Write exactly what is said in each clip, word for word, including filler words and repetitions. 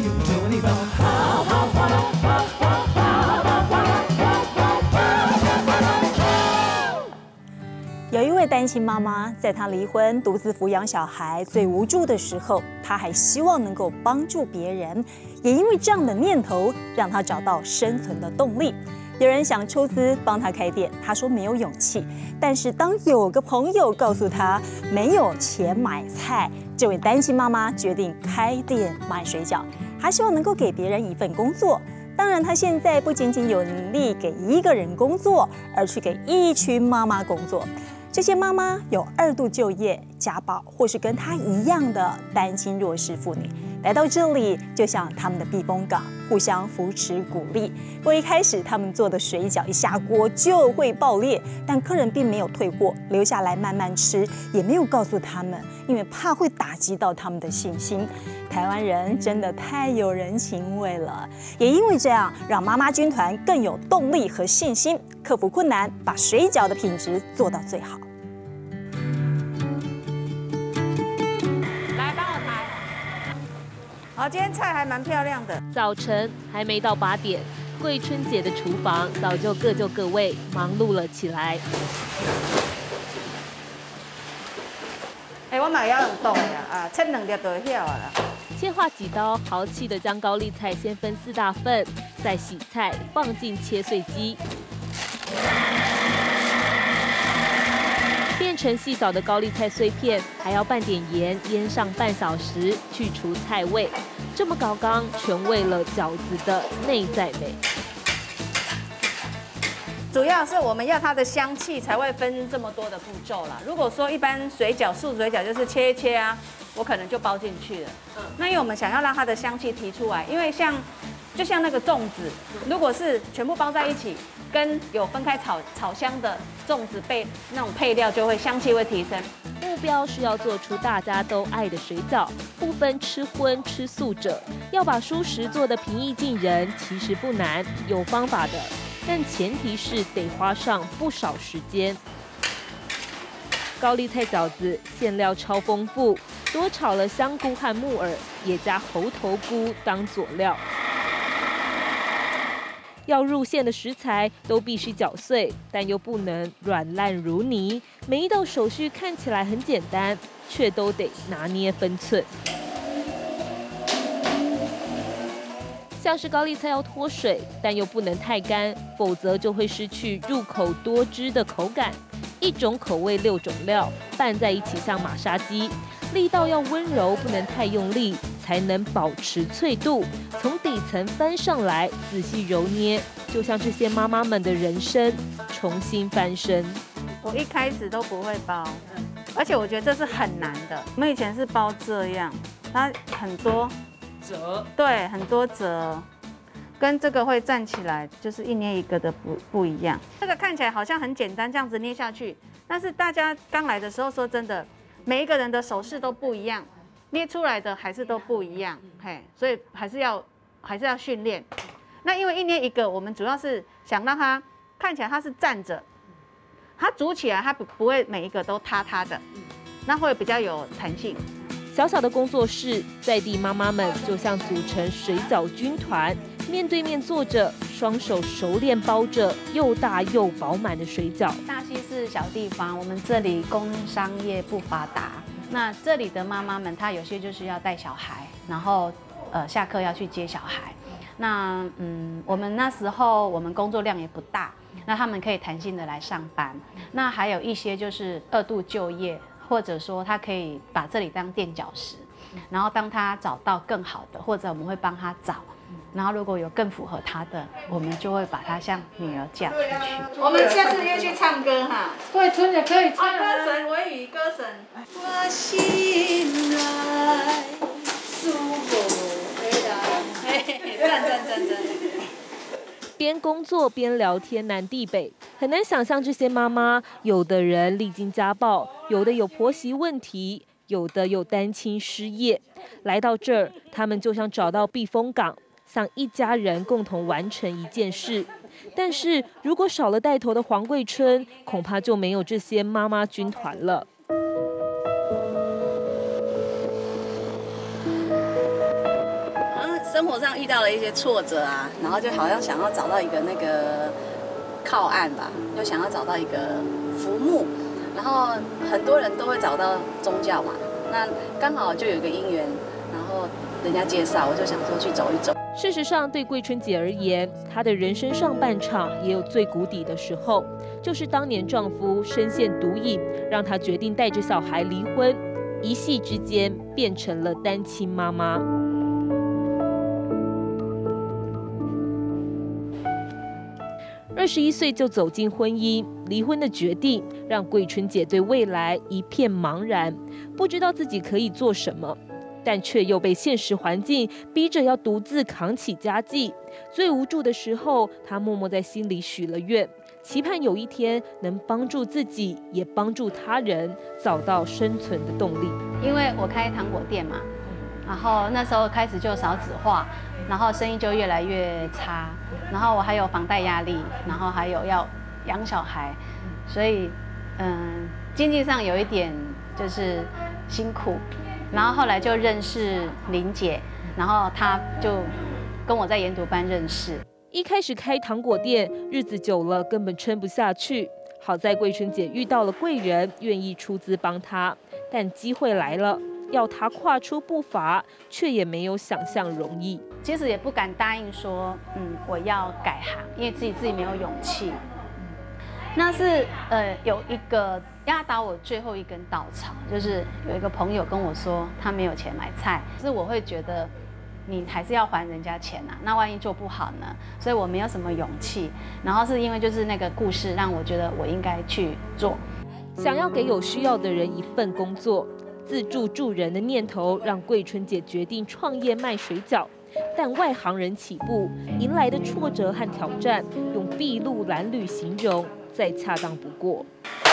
永久你吧。啪啪啪啦啪啪啪啦啪啪啦啪啪啪啦。 有一位单亲妈妈，在她离婚、独自抚养小孩、最无助的时候，她还希望能够帮助别人。也因为这样的念头，让她找到生存的动力。有人想出资帮她开店，她说没有勇气。但是当有个朋友告诉她没有钱买菜，这位单亲妈妈决定开店卖水饺。她希望能够给别人一份工作。当然，她现在不仅仅有能力给一个人工作，而是给一群妈妈工作。这些妈妈有二度就业、家暴，或是跟她一样的单亲弱势妇女，来到这里就像他们的避风港，互相扶持鼓励。不过一开始他们做的水饺一下锅就会爆裂，但客人并没有退货，留下来慢慢吃，也没有告诉他们，因为怕会打击到他们的信心。台湾人真的太有人情味了，也因为这样，让妈妈军团更有动力和信心，克服困难，把水饺的品质做到最好。 来，帮我抬。好，今天菜还蛮漂亮的。 早晨还没到八点，桂春姐的厨房早就各就各位，忙碌了起来。 哎、欸，我嘛要用动呀，啊，切两粒就会晓啊啦。 切划几刀，豪气的将高丽菜先分四大份，再洗菜，放进切碎机，变成细小的高丽菜碎片，还要拌点盐，腌上半小时，去除菜味。这么高纲，全为了饺子的内在美。 主要是我们要它的香气，才会分这么多的步骤啦。如果说一般水饺、素水饺就是切一切啊，我可能就包进去了。嗯，那因为我们想要让它的香气提出来，因为像就像那个粽子，如果是全部包在一起，跟有分开炒炒香的粽子配那种配料，就会香气会提升。 目标是要做出大家都爱的水饺，不分吃荤吃素者。要把蔬食做得平易近人，其实不难，有方法的。但前提是得花上不少时间。高丽菜饺子馅料超丰富，多炒了香菇和木耳，也加猴头菇当佐料。要入馅的食材都必须搅碎，但又不能软烂如泥。每一道手续看起来很简单，却都得拿捏分寸。像是高丽菜要脱水，但又不能太干，否则就会失去入口多汁的口感。一种口味六种料拌在一起，像马杀鸡，力道要温柔，不能太用力，才能保持脆度。从底层翻上来，仔细揉捏，就像这些妈妈们的人生重新翻身。 我一开始都不会包，而且我觉得这是很难的。我们以前是包这样，它很多。折对，很多折，跟这个会站起来，就是一捏一个的不不一样。这个看起来好像很简单，这样子捏下去，但是大家刚来的时候，说真的，每一个人的手势都不一样，捏出来的还是都不一样，嘿，所以还是要还是要训练。那因为一捏一个，我们主要是想让它看起来它是站着，它煮起来它不不会每一个都塌塌的，那会比较有弹性。 小小的工作室，在地妈妈们就像组成水饺军团，面对面坐着，双手熟练包着又大又饱满的水饺。 大溪是小地方，我们这里工商业不发达，那这里的妈妈们，她有些就是要带小孩，然后呃下课要去接小孩。那嗯，我们那时候我们工作量也不大，那他们可以弹性的来上班。那还有一些就是二度就业。或者说他可以把这里当垫脚石，然后当他找到更好的，或者我们会帮他找，然后如果有更符合他的，我们就会把他像女儿嫁出去。 我们下次约去唱歌哈， 桂春也可以唱啊。 歌神维语歌神。 我心爱苏博回来， 赞赞赞赞。 边工作边聊天，南地北，很难想象这些妈妈，有的人历经家暴，有的有婆媳问题，有的有单亲失业。来到这儿，他们就像找到避风港，像一家人共同完成一件事。但是如果少了带头的黄桂春，恐怕就没有这些妈妈军团了。 什生活上遇到了一些挫折啊，然后就好像想要找到一个那个靠岸吧，就想要找到一个浮木，然后很多人都会找到宗教嘛，那刚好就有一个因缘，然后人家介绍，我就想说去走一走。 事实上，对桂春姐而言，她的人生上半场也有最谷底的时候，就是当年丈夫深陷毒瘾，让她决定带着小孩离婚，一夕之间变成了单亲妈妈。二十一岁就走进婚姻，离婚的决定让桂春姐对未来一片茫然，不知道自己可以做什么。但却又被现实环境逼着要独自扛起家计。最无助的时候，她默默在心里许了愿，期盼有一天能帮助自己，也帮助他人找到生存的动力。 因为我开糖果店嘛，然后那时候开始就少子化，然后生意就越来越差，然后我还有房贷压力，然后还有要养小孩，所以嗯，经济上有一点就是辛苦。然后后来就认识林姐，然后她就跟我在研读班认识。 一开始开糖果店，日子久了根本撑不下去。好在桂春姐遇到了贵人，愿意出资帮她。但机会来了，要她跨出步伐，却也没有想象容易。 其实也不敢答应说，嗯，我要改行，因为自己自己没有勇气。那是呃有一个压倒我最后一根稻草，就是有一个朋友跟我说他没有钱买菜，是我会觉得你还是要还人家钱啊，那万一做不好呢？所以我没有什么勇气。然后是因为就是那个故事让我觉得我应该去做。 想要给有需要的人一份工作，自助助人的念头让桂春姐决定创业卖水饺。但外行人起步迎来的挫折和挑战，用筚路蓝缕形容再恰当不过。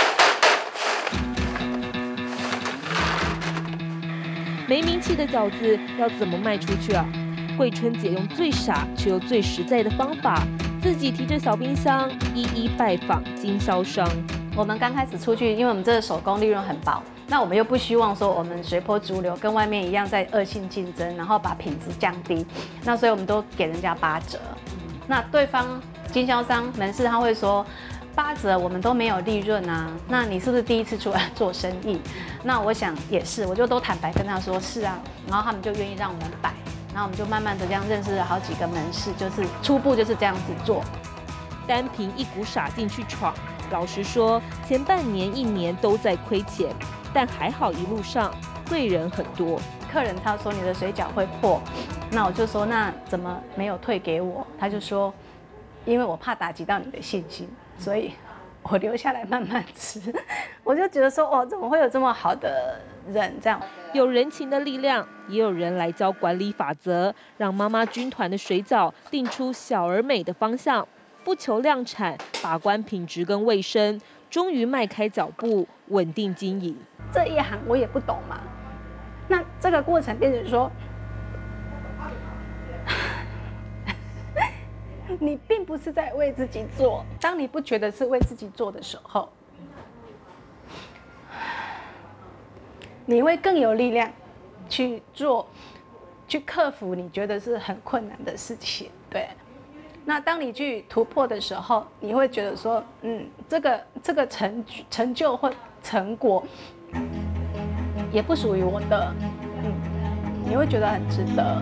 没名气的饺子要怎么卖出去啊？桂春姐用最傻却又最实在的方法，自己提着小冰箱一一拜访经销商。 我们刚开始出去，因为我们这个手工利润很薄，那我们又不希望说我们随波逐流，跟外面一样在恶性竞争，然后把品质降低。那所以我们都给人家八折。那对方经销商门市他会说，八折我们都没有利润啊，那你是不是第一次出来做生意？那我想也是，我就都坦白跟他说是啊，然后他们就愿意让我们摆，然后我们就慢慢的这样认识了好几个门市，就是初步就是这样子做。 单凭一股傻劲去闯，老实说，前半年一年都在亏钱，但还好一路上贵人很多。 客人他说你的水饺会破，那我就说那怎么没有退给我？他就说，因为我怕打击到你的信心，所以我留下来慢慢吃。我就觉得说，哦，怎么会有这么好的人这样？ 有人情的力量，也有人来教管理法则，让妈妈军团的水饺定出小而美的方向，不求量产，把关品质跟卫生，终于迈开脚步，稳定经营。 这一行我也不懂嘛，那这个过程变成说，你并不是在为自己做。当你不觉得是为自己做的时候，你会更有力量去做，去克服你觉得是很困难的事情。对，那当你去突破的时候，你会觉得说，嗯，这个这个成成就或成果也不属于我的，嗯，你会觉得很值得。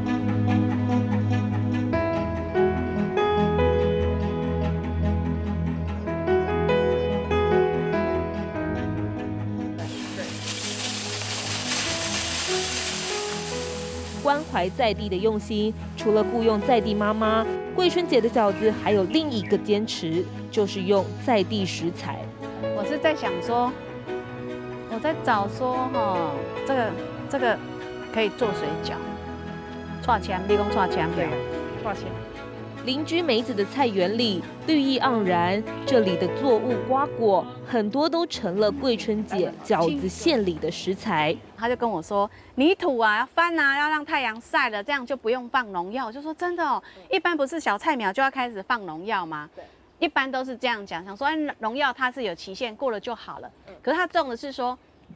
关怀在地的用心，除了雇用在地妈妈，桂春姐的饺子还有另一个坚持，就是用在地食材。 我是在想说，我在找说哈，这个这个可以做水饺，串签，立功串签，对，串签。 邻居梅子的菜园里绿意盎然，这里的作物瓜果很多都成了桂春姐饺子馅里的食材。 他就跟我说，泥土啊要翻啊，要让太阳晒了，这样就不用放农药。我就说真的哦，一般不是小菜苗就要开始放农药吗？一般都是这样讲，想说哎，农药它是有期限，过了就好了。可是他种的是说，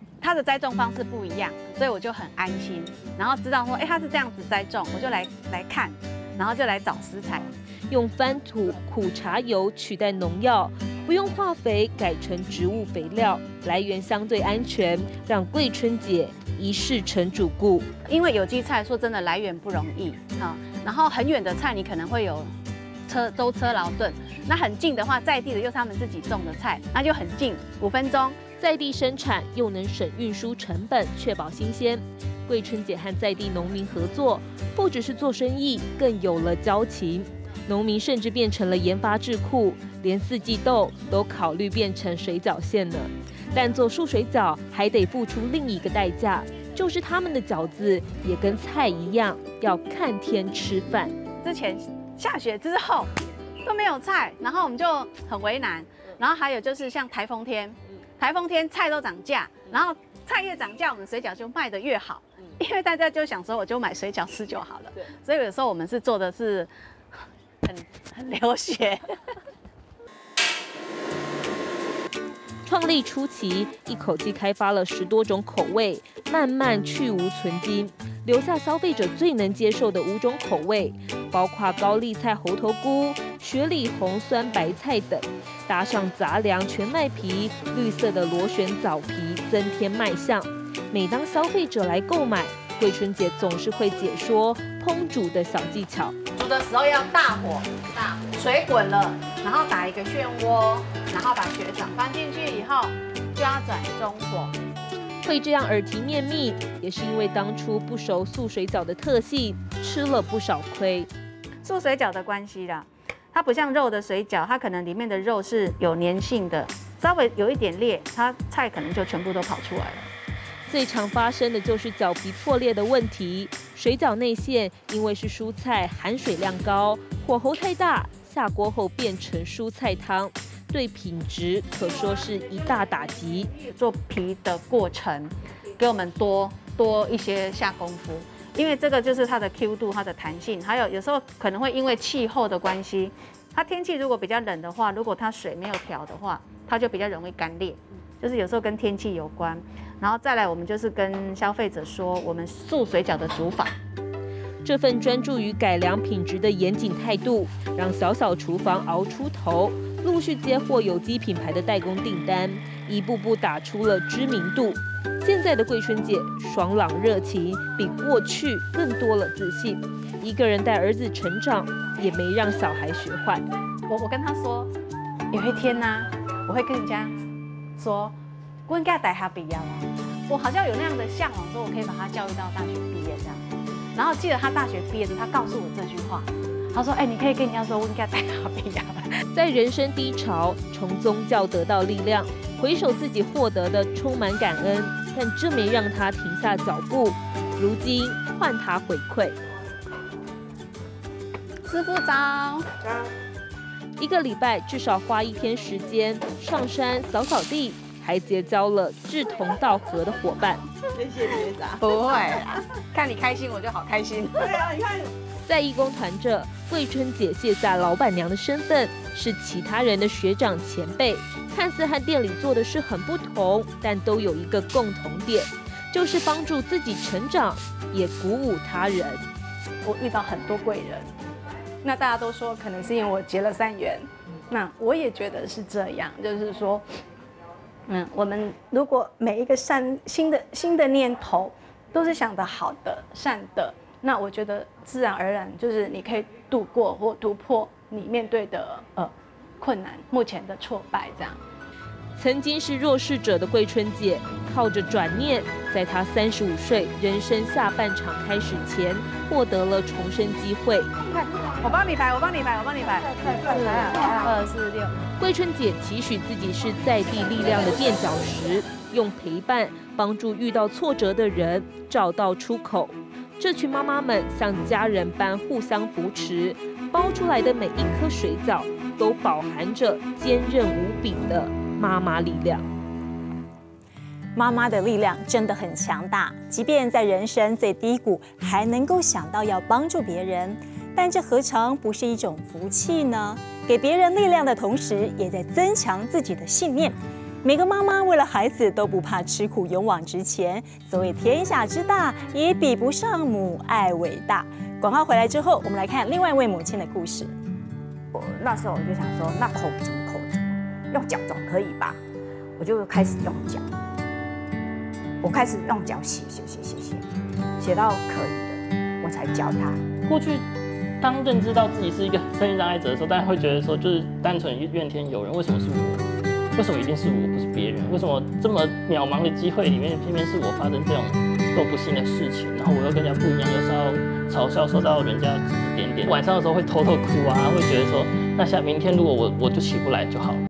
它的栽种方式不一样，所以我就很安心，然后知道说，哎，它是这样子栽种，我就来来看，然后就来找食材。 用翻土、苦茶油取代农药，不用化肥，改成植物肥料，来源相对安全，让桂春姐一试成主顾。 因为有机菜说真的来源不容易啊，然后很远的菜你可能会有车舟车劳顿，那很近的话，在地的又是他们自己种的菜，那就很近，五分钟。 在地生产又能省运输成本，确保新鲜。桂春姐和在地农民合作，不只是做生意，更有了交情。农民甚至变成了研发智库，连四季豆都考虑变成水饺馅呢。但做素水饺还得付出另一个代价，就是他们的饺子也跟菜一样，要看天吃饭。 之前下雪之后都没有菜，然后我们就很为难。然后还有就是像台风天，台风天菜都涨价，然后菜越涨价，我们水饺就卖得越好，因为大家就想说我就买水饺吃就好了。所以有时候我们是做的是很很流血。 创立初期，一口气开发了十多种口味，慢慢去无存精，留下消费者最能接受的五种口味，包括高丽菜猴头菇、雪里红酸白菜等，搭上杂粮全麦皮、绿色的螺旋枣皮，增添卖相。每当消费者来购买，桂春姐总是会解说烹煮的小技巧。 煮的时候要大火，大火水滚了，然后打一个漩涡，然后把雪场放进去以后，就要转中火。 会这样耳提面命，也是因为当初不熟素水饺的特性，吃了不少亏。 素水饺的关系啦，它不像肉的水饺，它可能里面的肉是有粘性的，稍微有一点裂，它菜可能就全部都跑出来了。 最常发生的就是饺皮破裂的问题。水饺内馅因为是蔬菜，含水量高，火候太大，下锅后变成蔬菜汤，对品质可说是一大打击。 做皮的过程，给我们多多一些下功夫，因为这个就是它的 Q 度、它的弹性，还有有时候可能会因为气候的关系，它天气如果比较冷的话，如果它水没有调的话，它就比较容易干裂，就是有时候跟天气有关。然后再来，我们就是跟消费者说，我们素水饺的煮法。 这份专注于改良品质的严谨态度，让小小厨房熬出头，陆续接获有机品牌的代工订单，一步步打出了知名度。现在的桂春姐爽朗热情，比过去更多了自信。一个人带儿子成长，也没让小孩学坏。 我我跟他说，有一天呢、啊，我会跟人家说，我应该带他毕业了。我好像有那样的向往，说我可以把他教育到大学毕业这样。然后记得他大学毕业时，他告诉我这句话，他说：“哎，你可以跟人家说，我应该带他毕业了。” 在人生低潮，从宗教得到力量，回首自己获得的，充满感恩，但这没让他停下脚步。如今换他回馈。 师傅早。 一个礼拜至少花一天时间上山扫扫地。还结交了志同道合的伙伴。 谢谢学长。 不会啦，看你开心我就好开心。 对啊，你看， 在义工团这，桂春姐卸下老板娘的身份，是其他人的学长前辈。看似和店里做的事很不同，但都有一个共同点，就是帮助自己成长，也鼓舞他人。 我遇到很多贵人，那大家都说可能是因为我结了善缘，那我也觉得是这样，就是说。嗯，我们如果每一个善新的新的念头都是想的好的、善的，那我觉得自然而然就是你可以度过或突破你面对的呃困难、目前的挫败这样。 曾经是弱势者的桂春姐，靠着转念，在她三十五岁人生下半场开始前，获得了重生机会。 我帮你排，我帮你排，我帮你排。四、二、四、六。 桂春姐期许自己是在地力量的垫脚石，用陪伴帮助遇到挫折的人找到出口。这群妈妈们像家人般互相扶持，包出来的每一颗水饺都饱含着坚韧无比的妈妈力量。 妈妈的力量真的很强大，即便在人生最低谷，还能够想到要帮助别人，但这何尝不是一种福气呢？给别人力量的同时，也在增强自己的信念。 每个妈妈为了孩子都不怕吃苦，勇往直前。所谓天下之大，也比不上母爱伟大。广告回来之后，我们来看另外一位母亲的故事。 我那时候我就想说，那口足口足，用脚总可以吧？我就开始用脚，我开始用脚写写写写写，写到可以的，我才教他。 过去当认知到自己是一个身心障碍者的时候，大家会觉得说，就是单纯怨天尤人，为什么是我？为什么一定是我，不是别人？为什么这么渺茫的机会里面，偏偏是我发生这种这么不幸的事情？然后我又跟人家不一样，又是要嘲笑，受到人家指指点点。晚上的时候会偷偷哭啊，会觉得说，那下明天如果我我就起不来就好了。